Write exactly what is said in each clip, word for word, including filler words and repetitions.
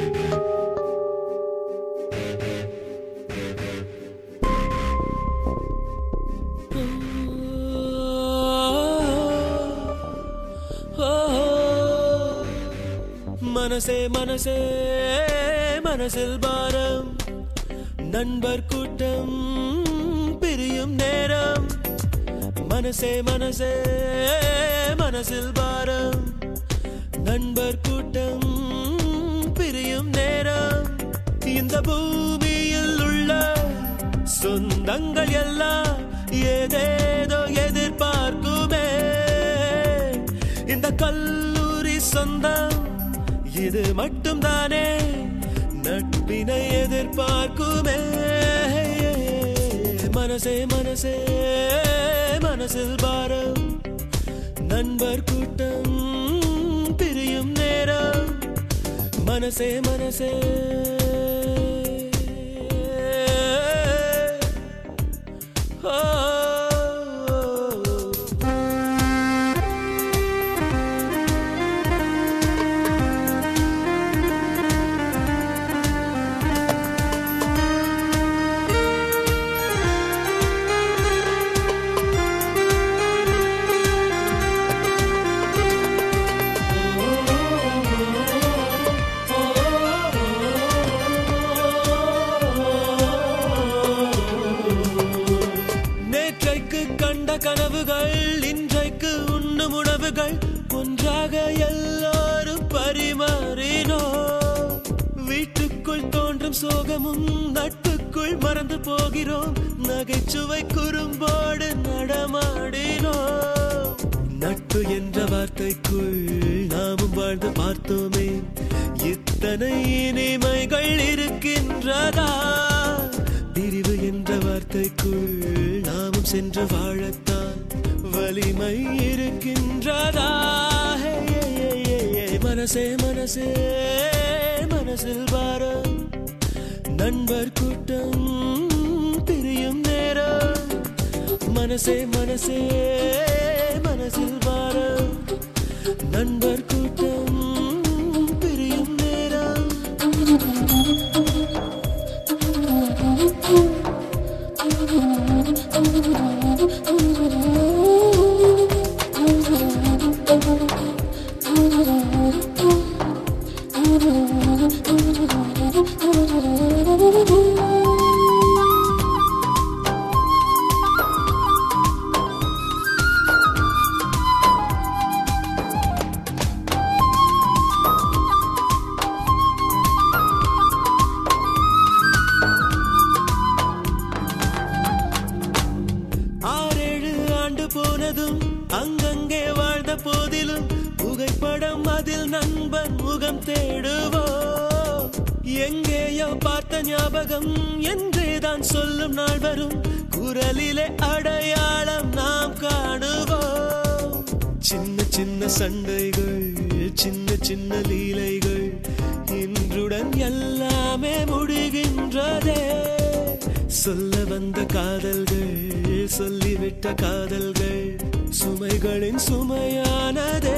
மனசே மனசே மனசில் பாரம் நண்பர் கூட்டம் பிரியும் நேரம் மனசே மனசே மனசில் பாரம் நண்பர் கூட்டம் பிரியும் நேரம் இந்த பூமியில் உள்ள சொந்தங்கள் எல்லாம் ஏதேதோ எதிர்பார்க்குமே இந்த கல்லூரி சொந்தம் இது மட்டும் தானே நட்பினை எதிர்பார்க்குமே மனசே மனசே மனசில் பாரம் நண்பர் கூட்டம் பிரியும் நேரம் மனசே மனசே கனவுகள் இன்றைக்கு உண்ணும் உணவுகள் ஒன்றாக எல்லாரும் பரிமாறினோ வீட்டுக்குள் தோன்றும் சோகமும் நட்புக்குள் மறந்து போகிறோம் நகைச்சுவை குறும்போடு நடமாடினோ நட்பு என்ற வார்த்தைக்குள் நாமும் வாழ்ந்து பார்த்தோமே இத்தனை இனிமைகள் இருக்கின்றதா பிரிவு என்ற வார்த்தைக்குள் நாமும் சென்று வாழத்தான் வலிமை இருக்கின்றதா மனசே மனசே மனசில் பாரம் நண்பர் கூட்டம் பிரியும் நேரம் மனசே மனசே மனசில் பாரம் நண்பர் கூட்டம் பிரியும் நேரம் போனதும் அங்கங்கே வாழ்ந்த போதிலும் புகைப்படம் அதில் நண்பன் முகம் தேடுவோ எங்கேயோ பார்த்த ஞாபகம் என்றேதான் சொல்லும் நாள் வரும் குரலிலே அடையாளம் நாம் காணுவோம் சின்ன சின்ன சண்டைகள் சின்ன சின்ன லீலைகள் இன்றுடன் எல்லாமே முடிகின்றதே சொல்ல வந்த காதல்கள் சொல்லிவிட்ட காதல்கள் சுமைகளின் சுமையானதே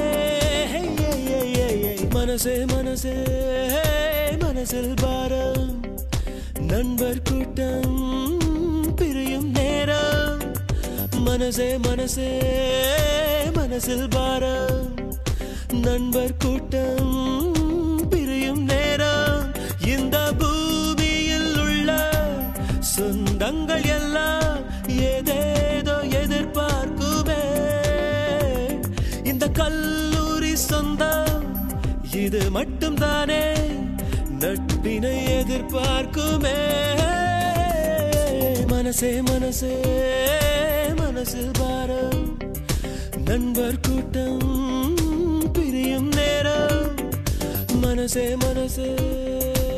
மனசே மனசே மனசில் பாரம் நண்பர் கூட்டம் பிரியும் நேரம் மனசே மனசே மனசில் பாரம் நண்பர் கூட்டம் பிரியும் நேரம் இந்த பூமியில் உள்ள சொந்தங்கள் எல்லாம் ஏதேதோ எதிர்பார்க்குமே இந்த கல்லூரி சொந்தம் இது மட்டும் தானே நட்பினை எதிர்பார்க்குமே மனசே மனசே மனசில் பாரம் நண்பர் கூட்டம் பிரியும் நேரம் மனசே மனசே